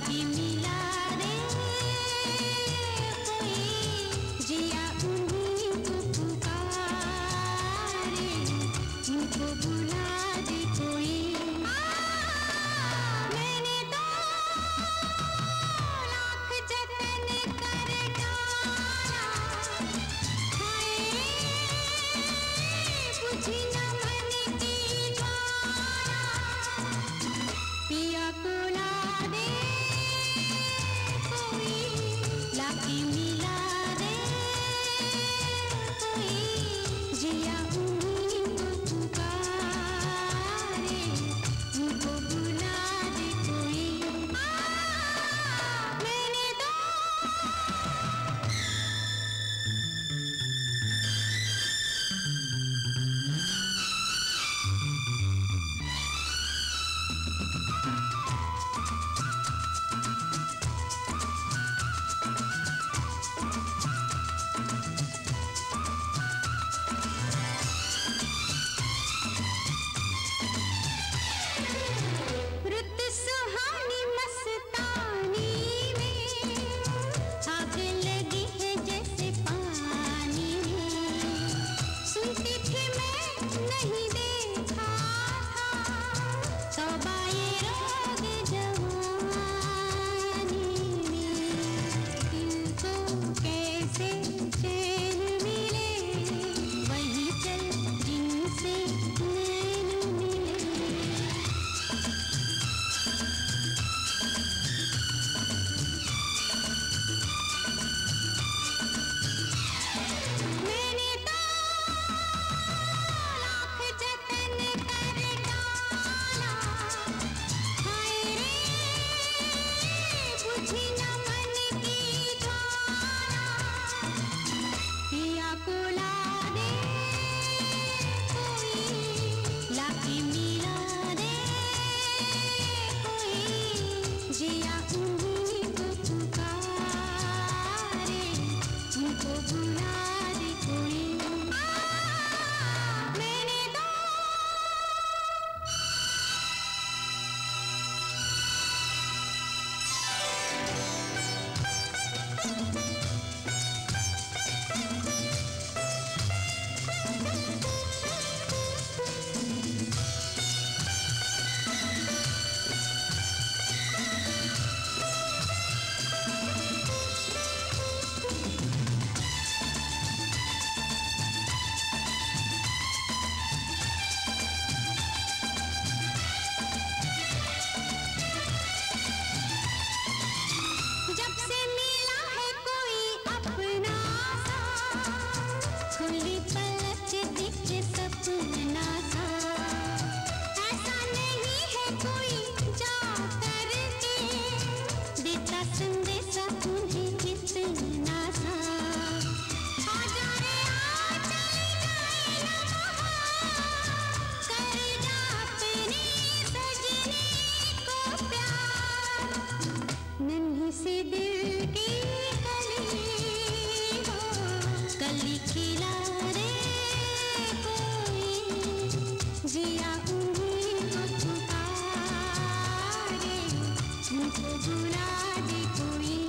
लागी मिला रे कोई, जिया उन्हीं को पुकारे, उनको बुला दे कोई। मैंने तो लाख जतन कर डाला, हाय बुझी न मन की ज्वाला, पिया को ला दे कोई, लागी मिला दे कोई, जिया उन्हीं को पुकारे, उनको बुला दे कोई। मैंने तो रुत सुहानी मस्तानी में आग लगी है जैसे पानी में, सुनती थी मैं नहीं देखा था तौबा ये रोग जवानी में, दिल को कैसे चैन मिले, वही चल जिनसे नैन मिले। मैंने तो लाख जतन कर डाला, हाय रे बुझी न मन की ज्वाला, पिया को ला दे कोई, लागी मिला दे कोई, जिया उन्हीं को पुकारे, उनको बुला दे कोई। मैंने तो जब से मिला है कोई अपना सा, खुली पलक दिखे सपना सा, ऐसा नहीं है कोई जा करके देता संदेशा उन्हें इतना सा। आ जा रे आ चले जाए ना वहाँ, कर जा अपनी सजनी को प्यार, नन्ही सी दिल की कली हो, कली खिला रे कोई, जिया उन्हीं को पुकारे, उनको बुला दे कोई।